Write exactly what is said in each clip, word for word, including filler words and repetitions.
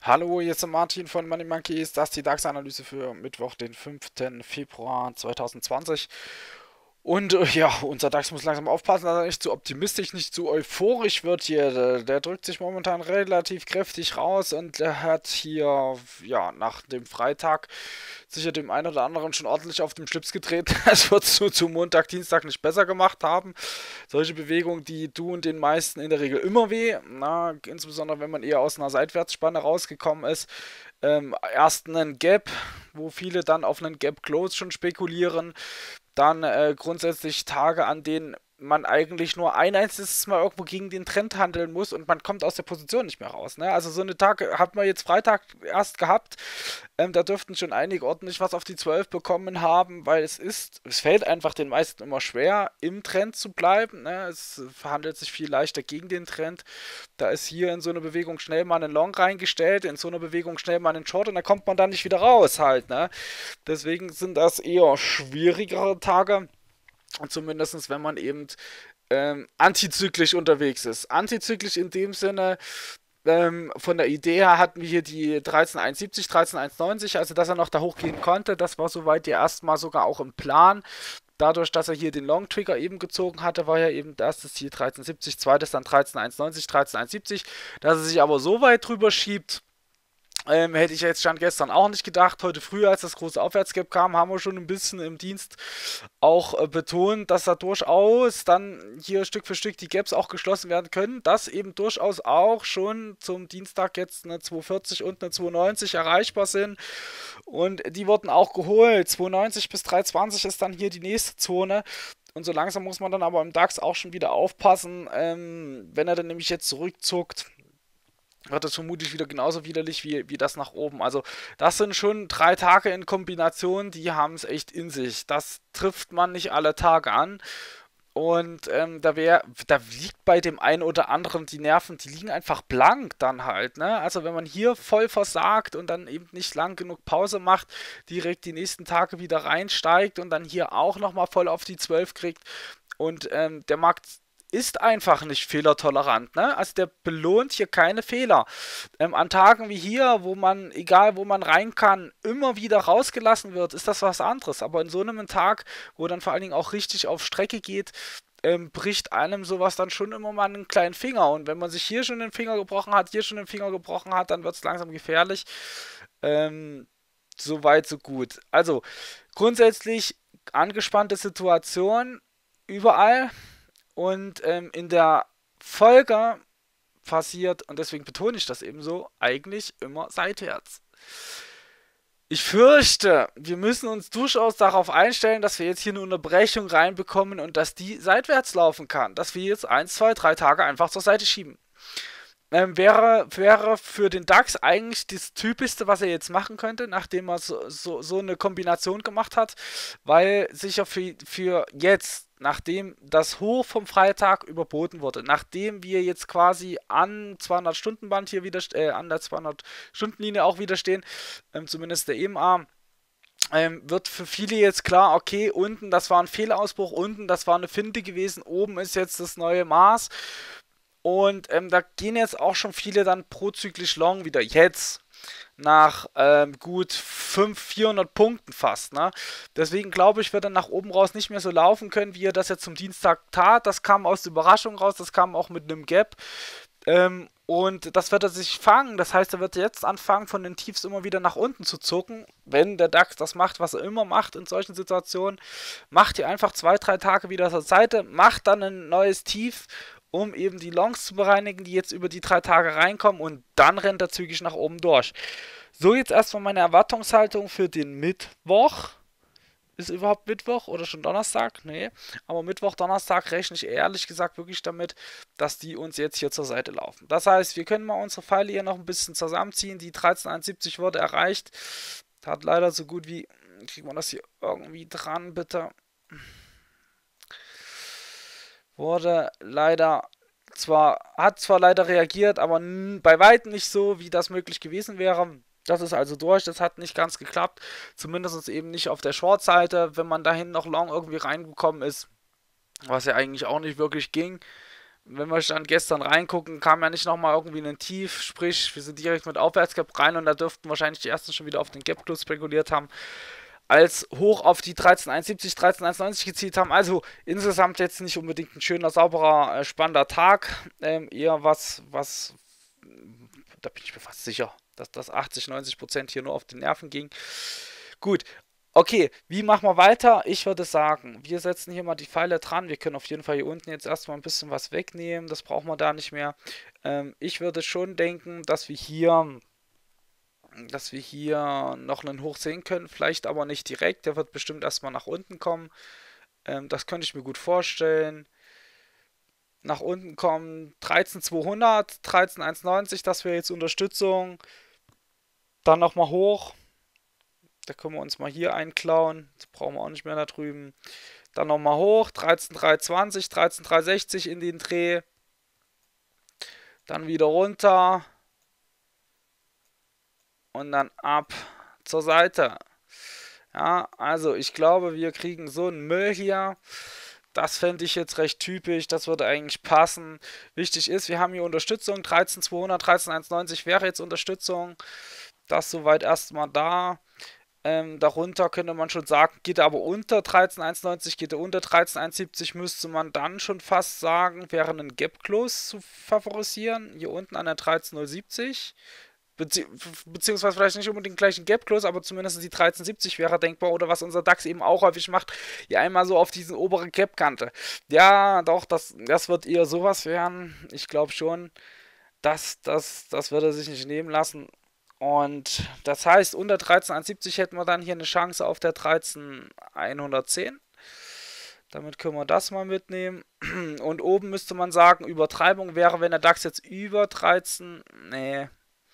Hallo, hier ist der Martin von Money Monkeys. Das ist die DAX-Analyse für Mittwoch, den fünften Februar zweitausendzwanzig. Und äh, ja, unser DAX muss langsam aufpassen, dass er nicht zu optimistisch, nicht zu euphorisch wird hier. Der, der drückt sich momentan relativ kräftig raus und der hat hier, ja, nach dem Freitag sicher dem einen oder anderen schon ordentlich auf den Schlips getreten. Es wird zu, zu Montag, Dienstag nicht besser gemacht haben. Solche Bewegungen, die tun den meisten in der Regel immer weh. Na, insbesondere wenn man eher aus einer Seitwärtsspanne rausgekommen ist. Ähm, erst einen Gap, wo viele dann auf einen Gap Close schon spekulieren. Dann äh, grundsätzlich Tage, an denen man eigentlich nur ein einziges Mal irgendwo gegen den Trend handeln muss und man kommt aus der Position nicht mehr raus. Ne? Also so eine Tage hat man jetzt Freitag erst gehabt. Ähm, da dürften schon einige ordentlich was auf die zwölf bekommen haben, weil es ist, es fällt einfach den meisten immer schwer, im Trend zu bleiben. Ne? Es verhandelt sich viel leichter gegen den Trend. Da ist hier in so eine Bewegung schnell mal einen Long reingestellt, in so einer Bewegung schnell mal einen Short und da kommt man dann nicht wieder raus halt. Ne? Deswegen sind das eher schwierigere Tage. Und zumindest wenn man eben ähm, antizyklisch unterwegs ist. Antizyklisch in dem Sinne, ähm, von der Idee her hatten wir hier die dreizehn Komma hundertsiebzig, dreizehn Komma hundertneunzig, also dass er noch da hochgehen konnte, das war soweit ja erstmal sogar auch im Plan. Dadurch, dass er hier den Long Trigger eben gezogen hatte, war ja eben erstes hier dreizehn Komma siebzig, zweites dann dreizehn Komma hundertneunzig, dreizehn Komma hundertsiebzig. Dass er sich aber so weit drüber schiebt, ähm, hätte ich jetzt Stand gestern auch nicht gedacht. Heute früh, als das große Aufwärtsgap kam, haben wir schon ein bisschen im Dienst auch äh, betont, dass da durchaus dann hier Stück für Stück die Gaps auch geschlossen werden können, dass eben durchaus auch schon zum Dienstag jetzt eine zwei vierzig und eine zwei neunzig erreichbar sind. Und die wurden auch geholt. zwei neunzig bis drei zwanzig ist dann hier die nächste Zone. Und so langsam muss man dann aber im DAX auch schon wieder aufpassen, ähm, wenn er dann nämlich jetzt zurückzuckt, wird das vermutlich wieder genauso widerlich wie, wie das nach oben. Also das sind schon drei Tage in Kombination, die haben es echt in sich. Das trifft man nicht alle Tage an. Und ähm, da wär, da liegt bei dem einen oder anderen die Nerven, die liegen einfach blank dann halt. Ne? Also wenn man hier voll versagt und dann eben nicht lang genug Pause macht, direkt die nächsten Tage wieder reinsteigt und dann hier auch nochmal voll auf die zwölf kriegt und ähm, der Markt ist einfach nicht fehlertolerant, ne? Also der belohnt hier keine Fehler. Ähm, an Tagen wie hier, wo man, egal wo man rein kann, immer wieder rausgelassen wird, ist das was anderes. Aber in so einem Tag, wo dann vor allen Dingen auch richtig auf Strecke geht, ähm, bricht einem sowas dann schon immer mal einen kleinen Finger. Und wenn man sich hier schon den Finger gebrochen hat, hier schon den Finger gebrochen hat, dann wird es langsam gefährlich. Ähm, so weit, so gut. Also grundsätzlich angespannte Situation überall. Und ähm, in der Folge passiert, und deswegen betone ich das eben so, eigentlich immer seitwärts. Ich fürchte, wir müssen uns durchaus darauf einstellen, dass wir jetzt hier eine Unterbrechung reinbekommen und dass die seitwärts laufen kann. Dass wir jetzt ein, zwei, drei Tage einfach zur Seite schieben. Ähm, wäre, wäre für den DAX eigentlich das Typischste, was er jetzt machen könnte, nachdem er so, so, so eine Kombination gemacht hat, weil sicher für, für jetzt, nachdem das Hoch vom Freitag überboten wurde, nachdem wir jetzt quasi an zweihundert-Stunden-Band hier wieder, äh, an der zweihundert-Stunden-Linie auch wieder stehen, ähm, zumindest der E M A, ähm, wird für viele jetzt klar, okay, unten, das war ein Fehlausbruch, unten, das war eine Finte gewesen, oben ist jetzt das neue Maß. Und ähm, da gehen jetzt auch schon viele dann prozyklisch long wieder. Jetzt nach ähm, gut fünfhundert, vierhundert Punkten fast. Ne? Deswegen glaube ich, wird er nach oben raus nicht mehr so laufen können, wie er das jetzt zum Dienstag tat. Das kam aus der Überraschung raus, das kam auch mit einem Gap. Ähm, und das wird er sich fangen. Das heißt, er wird jetzt anfangen, von den Tiefs immer wieder nach unten zu zucken. Wenn der DAX das macht, was er immer macht in solchen Situationen, macht ihr einfach zwei, drei Tage wieder zur Seite, macht dann ein neues Tief, um eben die Longs zu bereinigen, die jetzt über die drei Tage reinkommen und dann rennt er zügig nach oben durch. So, jetzt erstmal meine Erwartungshaltung für den Mittwoch. Ist überhaupt Mittwoch oder schon Donnerstag? Nee. Aber Mittwoch, Donnerstag rechne ich ehrlich gesagt wirklich damit, dass die uns jetzt hier zur Seite laufen. Das heißt, wir können mal unsere Pfeile hier noch ein bisschen zusammenziehen. Die dreizehn Komma hundertsiebzig wurde erreicht. Hat leider so gut wie... Kriegt man das hier irgendwie dran, bitte? Wurde leider zwar, hat zwar leider reagiert, aber bei weitem nicht so, wie das möglich gewesen wäre. Das ist also durch, das hat nicht ganz geklappt. Zumindest eben nicht auf der Short-Seite, wenn man dahin noch long irgendwie reingekommen ist, was ja eigentlich auch nicht wirklich ging. wenn wir dann gestern reingucken, kam ja nicht nochmal irgendwie ein Tief, sprich, wir sind direkt mit Aufwärtsgap rein und da dürften wahrscheinlich die ersten schon wieder auf den Gap-Close spekuliert haben, als hoch auf die dreizehn Komma eins siebzig, dreizehn Komma eins neunzig gezielt haben. Also insgesamt jetzt nicht unbedingt ein schöner, sauberer, äh, spannender Tag. Ähm, eher was, was, da bin ich mir fast sicher, dass das achtzig, neunzig Prozent hier nur auf die Nerven ging. Gut. Okay, wie machen wir weiter? Ich würde sagen, wir setzen hier mal die Pfeile dran. Wir können auf jeden Fall hier unten jetzt erstmal ein bisschen was wegnehmen. Das brauchen wir da nicht mehr. Ähm, ich würde schon denken, dass wir hier dass wir hier noch einen Hoch sehen können, vielleicht aber nicht direkt, der wird bestimmt erstmal nach unten kommen, ähm, das könnte ich mir gut vorstellen, nach unten kommen dreizehn zweihundert, dreizehn eins neunzig, das wäre jetzt Unterstützung, dann nochmal hoch, da können wir uns mal hier einklauen, das brauchen wir auch nicht mehr da drüben, dann nochmal hoch, dreizehn dreihundertzwanzig, dreizehn dreihundertsechzig in den Dreh, dann wieder runter, und dann ab zur Seite. Ja, also ich glaube, wir kriegen so einen Müll hier. Das fände ich jetzt recht typisch. Das würde eigentlich passen. Wichtig ist, wir haben hier Unterstützung. dreizehn zweihundert, dreizehn eins neunzig wäre jetzt Unterstützung. Das soweit erstmal da. Ähm, darunter könnte man schon sagen, geht er aber unter dreizehn eins neunzig, geht er unter dreizehn eins siebzig, müsste man dann schon fast sagen, wäre ein Gap Close zu favorisieren. Hier unten an der dreizehn null siebzig. Bezieh beziehungsweise vielleicht nicht unbedingt gleich ein Gap Close, aber zumindest die dreizehn siebzig wäre denkbar. Oder was unser DAX eben auch häufig macht, hier einmal so auf diese obere Gap-Kante. Ja, doch, das, das wird eher sowas werden. Ich glaube schon, dass das, das wird er sich nicht nehmen lassen. Und das heißt, unter dreizehn eins siebzig hätten wir dann hier eine Chance auf der dreizehn hundertzehn. Damit können wir das mal mitnehmen. Und oben müsste man sagen, Übertreibung wäre, wenn der DAX jetzt über dreizehn... Nee...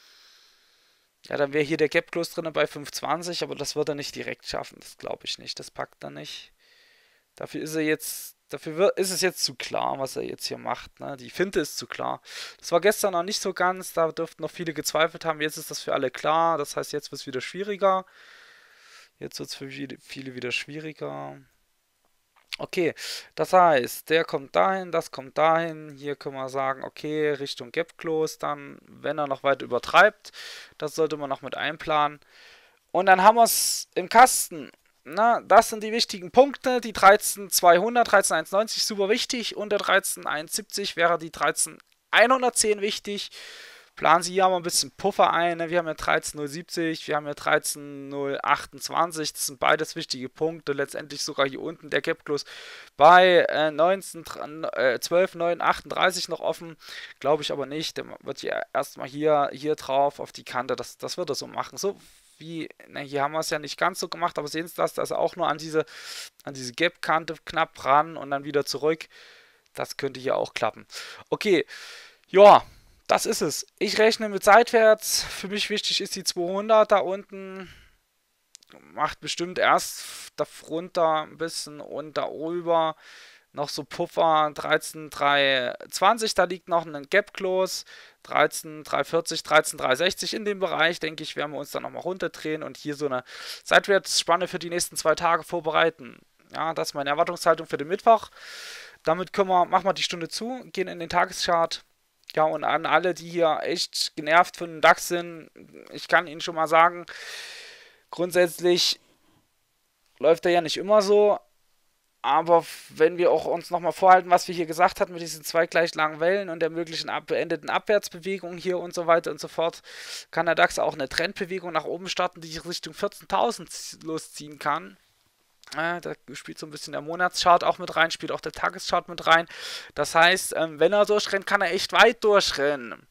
Ja, dann wäre hier der Gap Close drin bei fünf zwanzig, aber das wird er nicht direkt schaffen. Das glaube ich nicht. Das packt er nicht. Dafür ist er jetzt, dafür wird, ist es jetzt zu klar, was er jetzt hier macht. Ne? Die Finte ist zu klar. Das war gestern noch nicht so ganz. Da dürften noch viele gezweifelt haben. Jetzt ist das für alle klar. Das heißt, jetzt wird es wieder schwieriger. Jetzt wird es für viele wieder schwieriger. Okay, das heißt, der kommt dahin, das kommt dahin. Hier können wir sagen, okay, Richtung Gap Close dann, wenn er noch weiter übertreibt. Das sollte man noch mit einplanen. Und dann haben wir es im Kasten. Na, das sind die wichtigen Punkte. Die dreizehn zweihundert, dreizehn eins neunzig, super wichtig. Unter dreizehn eins siebzig wäre die dreizehn hundertzehn wichtig. Planen Sie hier mal ein bisschen Puffer ein. Ne? Wir haben ja dreizehn null siebzig, wir haben ja dreizehn null achtundzwanzig. Das sind beides wichtige Punkte. Letztendlich sogar hier unten der Gap Close bei äh, neunzehn, äh, zwölf neun achtunddreißig noch offen. Glaube ich aber nicht. Der wird hier erstmal hier, hier drauf auf die Kante. Das, das wird er so machen. So wie, na, hier haben wir es ja nicht ganz so gemacht, aber sehen Sie das, da ist er auch nur an diese, an diese Gap-Kante knapp ran und dann wieder zurück. Das könnte hier auch klappen. Okay, ja. Das ist es. Ich rechne mit seitwärts. Für mich wichtig ist die zweihundert da unten. Macht bestimmt erst darunter ein bisschen und darüber noch so Puffer. dreizehn dreihundertzwanzig, da liegt noch ein Gap Close. dreizehn dreihundertvierzig, dreizehn dreihundertsechzig in dem Bereich, denke ich, werden wir uns dann nochmal runterdrehen und hier so eine Seitwärtsspanne für die nächsten zwei Tage vorbereiten. Ja, das ist meine Erwartungshaltung für den Mittwoch. Damit können wir, machen wir die Stunde zu, gehen in den Tageschart. Ja, und an alle, die hier echt genervt von dem DAX sind, ich kann Ihnen schon mal sagen, grundsätzlich läuft er ja nicht immer so, aber wenn wir auch uns nochmal vorhalten, was wir hier gesagt hatten mit diesen zwei gleich langen Wellen und der möglichen ab beendeten Abwärtsbewegung hier und so weiter und so fort, kann der DAX auch eine Trendbewegung nach oben starten, die Richtung vierzehntausend losziehen kann. Ja, da spielt so ein bisschen der Monatschart auch mit rein, spielt auch der Tageschart mit rein. Das heißt, ähm, wenn er durchrennt, kann er echt weit durchrennen.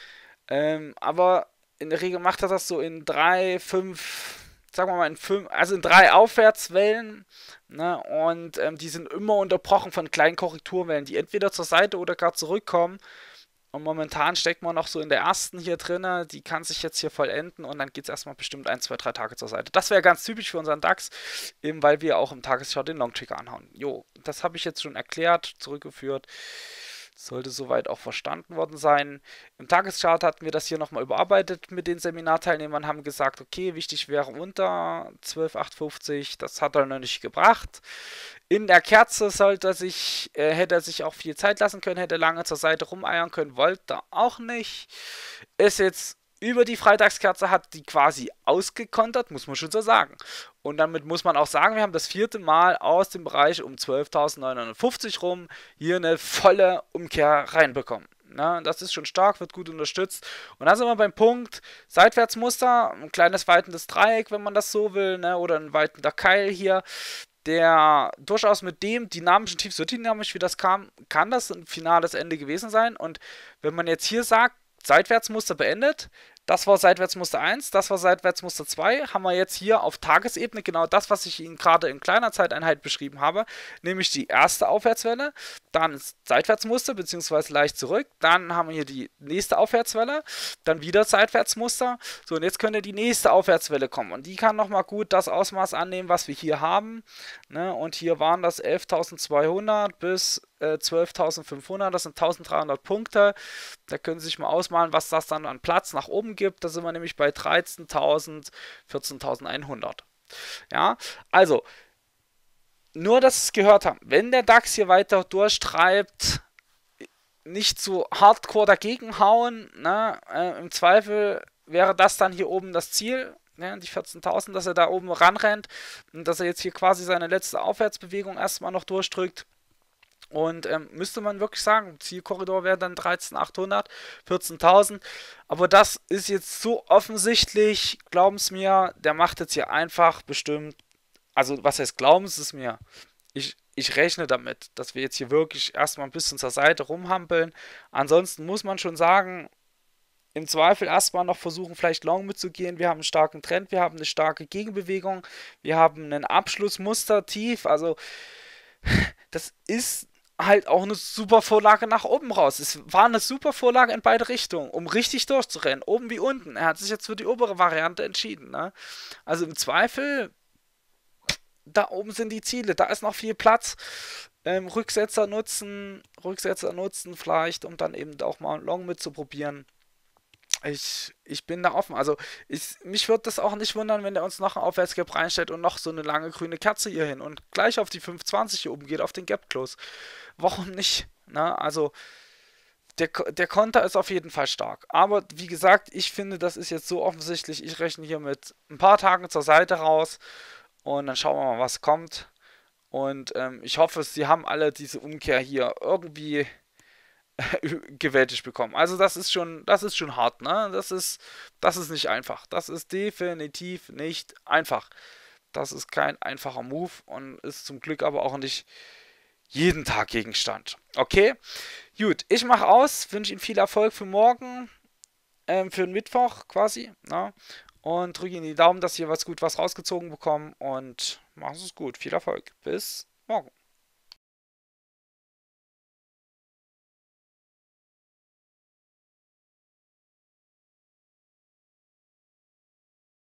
Ähm, aber in der Regel macht er das so in drei, fünf, sagen wir mal in fünf, also in drei Aufwärtswellen. Ne? Und ähm, die sind immer unterbrochen von kleinen Korrekturwellen, die entweder zur Seite oder gar zurückkommen. Und momentan steckt man noch so in der ersten hier drin, die kann sich jetzt hier vollenden und dann geht es erstmal bestimmt ein, zwei, drei Tage zur Seite. Das wäre ganz typisch für unseren DAX, eben weil wir auch im Tageschart den Long-Trigger anhauen. Jo, das habe ich jetzt schon erklärt, zurückgeführt. Sollte soweit auch verstanden worden sein. Im Tageschart hatten wir das hier nochmal überarbeitet mit den Seminarteilnehmern, haben gesagt, okay, wichtig wäre unter zwölf Komma achtundfünfzig, das hat er noch nicht gebracht. In der Kerze sollte er sich, äh, hätte er sich auch viel Zeit lassen können, hätte lange zur Seite rumeiern können, wollte er auch nicht. Ist jetzt über die Freitagskerze, hat die quasi ausgekontert, muss man schon so sagen. Und damit muss man auch sagen, wir haben das vierte Mal aus dem Bereich um zwölftausendneunhundertfünfzig rum hier eine volle Umkehr reinbekommen. Na, das ist schon stark, wird gut unterstützt. Und dann sind wir beim Punkt Seitwärtsmuster, ein kleines weitendes Dreieck, wenn man das so will, ne, oder ein weitender Keil hier, der durchaus mit dem dynamischen Tief, so dynamisch wie das kam, kann das ein finales Ende gewesen sein. Und wenn man jetzt hier sagt, Seitwärtsmuster beendet, das war Seitwärtsmuster eins, das war Seitwärtsmuster zwei, haben wir jetzt hier auf Tagesebene genau das, was ich Ihnen gerade in kleiner Zeiteinheit beschrieben habe, nämlich die erste Aufwärtswelle, dann Seitwärtsmuster bzw. leicht zurück, dann haben wir hier die nächste Aufwärtswelle, dann wieder Seitwärtsmuster, so und jetzt könnte die nächste Aufwärtswelle kommen und die kann nochmal gut das Ausmaß annehmen, was wir hier haben, ne? Und hier waren das elftausendzweihundert bis äh, zwölftausendfünfhundert, das sind eintausenddreihundert Punkte, da können Sie sich mal ausmalen, was das dann an Platz nach oben gibt. Da sind wir nämlich bei dreizehntausend, vierzehntausendeinhundert. Ja, also, nur, dass Sie es gehört haben. Wenn der DAX hier weiter durchtreibt, nicht so hardcore dagegen hauen, ne? Äh, im Zweifel wäre das dann hier oben das Ziel, ne? Die vierzehntausend, dass er da oben ranrennt und dass er jetzt hier quasi seine letzte Aufwärtsbewegung erstmal noch durchdrückt. Und ähm, müsste man wirklich sagen, Zielkorridor wäre dann dreizehntausendachthundert, vierzehntausend. Aber das ist jetzt so offensichtlich, glauben es mir, der macht jetzt hier einfach bestimmt, also was heißt glauben Sie es mir? Ich, ich rechne damit, dass wir jetzt hier wirklich erstmal ein bisschen zur Seite rumhampeln. Ansonsten muss man schon sagen, im Zweifel erstmal noch versuchen, vielleicht long mitzugehen. Wir haben einen starken Trend, wir haben eine starke Gegenbewegung, wir haben einen Abschlussmuster tief, also das ist halt auch eine super Vorlage nach oben raus. Es war eine super Vorlage in beide Richtungen, um richtig durchzurennen, oben wie unten. Er hat sich jetzt für die obere Variante entschieden. Ne? Also im Zweifel, da oben sind die Ziele, da ist noch viel Platz. Ähm, Rücksetzer nutzen, Rücksetzer nutzen vielleicht, um dann eben auch mal Long mitzuprobieren. Ich, ich bin da offen. Also ich, mich würde das auch nicht wundern, wenn der uns noch ein Aufwärtsgap reinstellt und noch so eine lange grüne Kerze hier hin und gleich auf die fünf zwanzig hier oben geht, auf den Gap Close. Warum nicht? Na, also der, der Konter ist auf jeden Fall stark. Aber wie gesagt, ich finde, das ist jetzt so offensichtlich. Ich rechne hier mit ein paar Tagen zur Seite raus und dann schauen wir mal, was kommt. Und ähm, ich hoffe, sie haben alle diese Umkehr hier irgendwie gewältigt bekommen. Also das ist schon, das ist schon hart, ne? Das ist, das ist nicht einfach. Das ist definitiv nicht einfach. Das ist kein einfacher Move und ist zum Glück aber auch nicht jeden Tag Gegenstand. Okay, gut. Ich mache aus, wünsche Ihnen viel Erfolg für morgen, ähm, für den Mittwoch quasi, ne? Und drücke Ihnen die Daumen, dass Sie was gut was rausgezogen bekommen und machen Sie es gut. Viel Erfolg. Bis morgen.